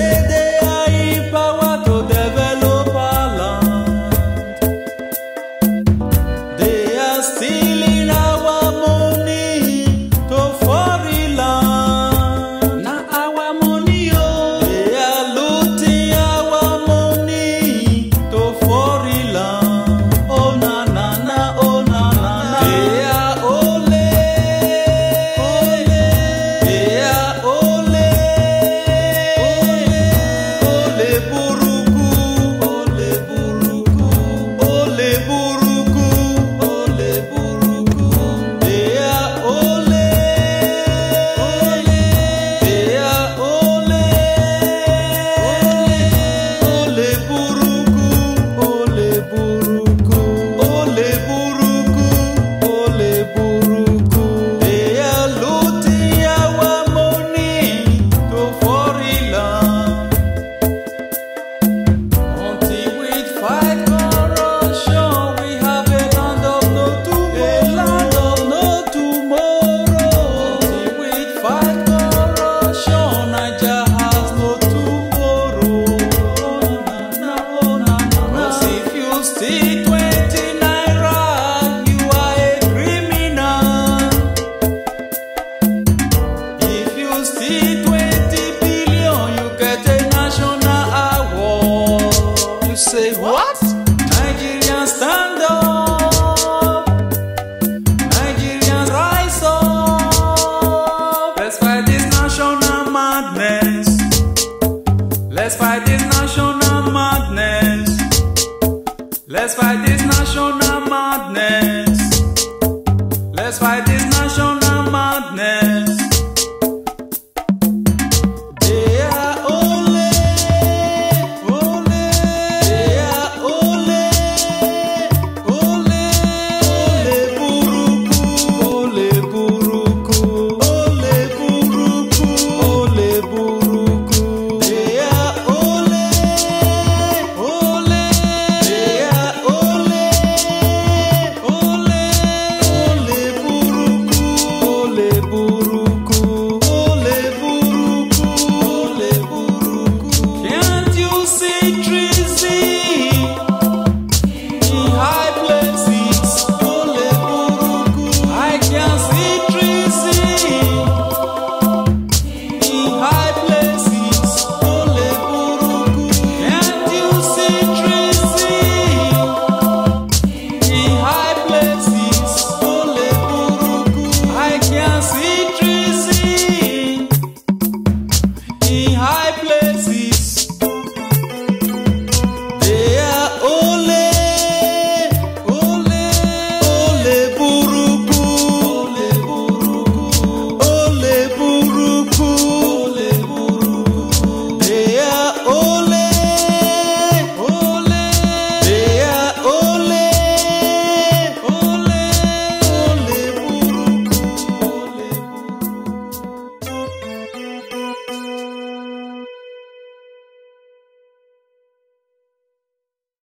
they are in power to develop our land. They are stealing our money to foreign land. Now our money, oh, they are looting our money to foreign land. Oh na na na, oh na na na. They are ole, they are ole, ole buruku, ole buruku, ole buruku, ole buruku. They are ole, they are ole, ole buruku, ole buruku, ole buruku, ole buruku. They are looting our money to foreign land. Until we fight corruption, we have a land of no tomorrow. A land of no tomorrow. Until we fight corruption, Naija has no tomorrow. Oh na na, oh na na na. 'Cause if you steal 20 naira, you are a criminal. If you steal 20 billion, you get a national award. You say what? Nigerians stand up. Nigerians rise up. Let's fight this national madness. Let's fight this national madness. Let's fight this national